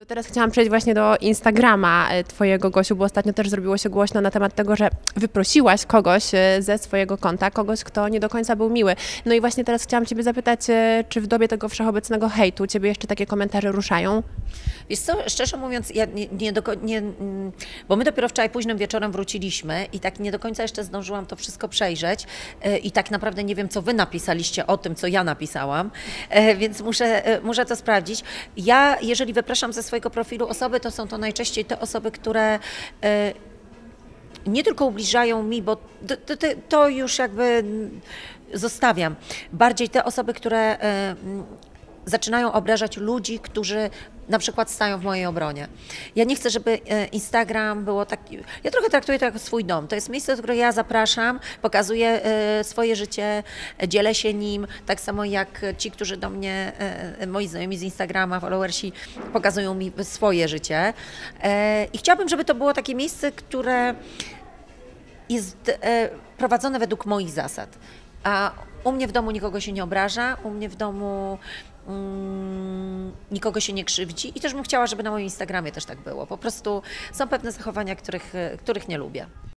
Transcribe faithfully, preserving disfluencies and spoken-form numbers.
Teraz chciałam przejść właśnie do Instagrama twojego, Gosiu, bo ostatnio też zrobiło się głośno na temat tego, że wyprosiłaś kogoś ze swojego konta, kogoś, kto nie do końca był miły. No i właśnie teraz chciałam ciebie zapytać, czy w dobie tego wszechobecnego hejtu ciebie jeszcze takie komentarze ruszają? Wiesz co, szczerze mówiąc, ja nie, nie, do, nie, bo my dopiero wczoraj późnym wieczorem wróciliśmy i tak nie do końca jeszcze zdążyłam to wszystko przejrzeć i tak naprawdę nie wiem, co wy napisaliście o tym, co ja napisałam, więc muszę, muszę to sprawdzić. Ja, jeżeli wypraszam ze swojego profilu osoby, to są to najczęściej te osoby, które nie tylko ubliżają mi, bo to, to, to już jakby zostawiam. Bardziej te osoby, które zaczynają obrażać ludzi, którzy na przykład stają w mojej obronie. Ja nie chcę, żeby Instagram było taki... Ja trochę traktuję to jako swój dom. To jest miejsce, do którego ja zapraszam, pokazuję swoje życie, dzielę się nim, tak samo jak ci, którzy do mnie, moi znajomi z Instagrama, followersi, pokazują mi swoje życie. I chciałabym, żeby to było takie miejsce, które jest prowadzone według moich zasad. A u mnie w domu nikogo się nie obraża, u mnie w domu mm, nikogo się nie krzywdzi i też bym chciała, żeby na moim Instagramie też tak było. Po prostu są pewne zachowania, których, których nie lubię.